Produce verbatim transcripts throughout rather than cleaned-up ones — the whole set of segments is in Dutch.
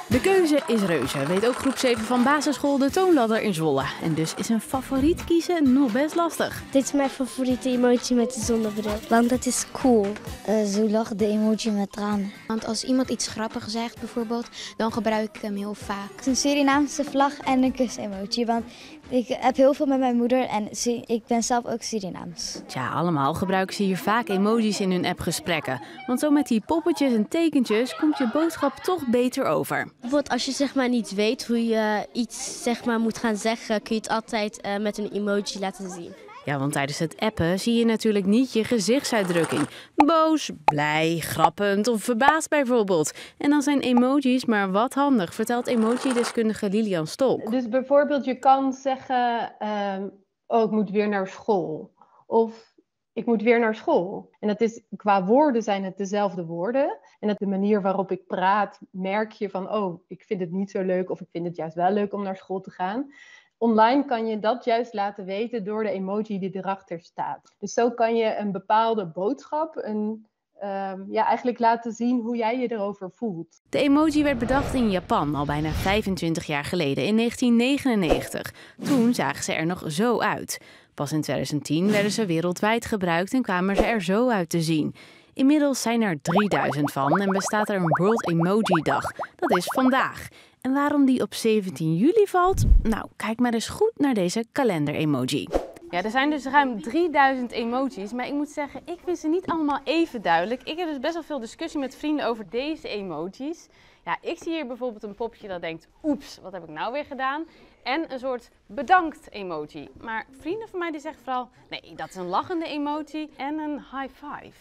De keuze is reuze, weet ook groep zeven van basisschool De Toonladder in Zwolle. En dus is een favoriet kiezen nog best lastig. Dit is mijn favoriete emoji met de zonnebril, want het is cool. Uh, zo lacht de emoji met tranen. Want als iemand iets grappigs zegt bijvoorbeeld, dan gebruik ik hem heel vaak. Het is een Surinaamse vlag en een kus-emoji, want ik heb heel veel met mijn moeder en ik ben zelf ook Surinaams. Tja, allemaal gebruiken ze hier vaak emojis in hun appgesprekken. Want zo met die poppetjes en tekentjes komt je boodschap toch beter over. Bijvoorbeeld als je zeg maar niet weet hoe je iets zeg maar moet gaan zeggen, kun je het altijd uh, met een emoji laten zien. Ja, want tijdens het appen zie je natuurlijk niet je gezichtsuitdrukking. Boos, blij, grappend of verbaasd bijvoorbeeld. En dan zijn emojis maar wat handig, vertelt emoji-deskundige Lilian Stolk. Dus bijvoorbeeld je kan zeggen, uh, oh ik moet weer naar school. Of ik moet weer naar school. En dat is, qua woorden zijn het dezelfde woorden. En dat de manier waarop ik praat, merk je van, oh ik vind het niet zo leuk of ik vind het juist wel leuk om naar school te gaan. Online kan je dat juist laten weten door de emoji die erachter staat. Dus zo kan je een bepaalde boodschap, een, uh, ja, eigenlijk laten zien hoe jij je erover voelt. De emoji werd bedacht in Japan al bijna vijfentwintig jaar geleden, in negentien negenennegentig. Toen zagen ze er nog zo uit. Pas in tweeduizend tien werden ze wereldwijd gebruikt en kwamen ze er zo uit te zien. Inmiddels zijn er drieduizend van en bestaat er een World Emoji Dag. Dat is vandaag. En waarom die op zeventien juli valt? Nou, kijk maar eens goed naar deze kalender-emoji. Ja, er zijn dus ruim drieduizend emojis, maar ik moet zeggen, ik vind ze niet allemaal even duidelijk. Ik heb dus best wel veel discussie met vrienden over deze emojis. Ja, ik zie hier bijvoorbeeld een popje dat denkt, oeps, wat heb ik nou weer gedaan? En een soort bedankt emoji. Maar vrienden van mij die zeggen vooral, nee, dat is een lachende emoji en een high five.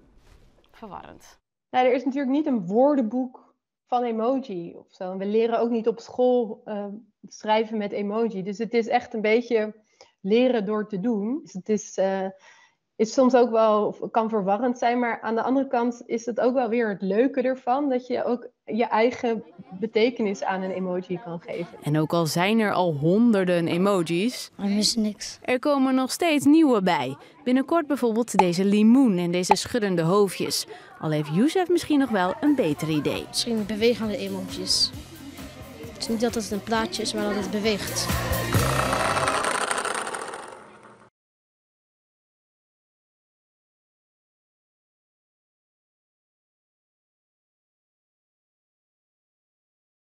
Verwarrend. Nou, er is natuurlijk niet een woordenboek van emoji of zo. We leren ook niet op school uh, schrijven met emoji. Dus het is echt een beetje leren door te doen. Dus het is, uh, is soms ook wel, of kan verwarrend zijn, maar aan de andere kant is het ook wel weer het leuke ervan, dat je ook je eigen betekenis aan een emoji kan geven. En ook al zijn er al honderden emojis, er mis niks. Er komen nog steeds nieuwe bij. Binnenkort bijvoorbeeld deze limoen en deze schuddende hoofdjes. Al heeft Youssef misschien nog wel een beter idee. Misschien bewegende emojis. Het is niet dat het een plaatje is, maar dat het beweegt.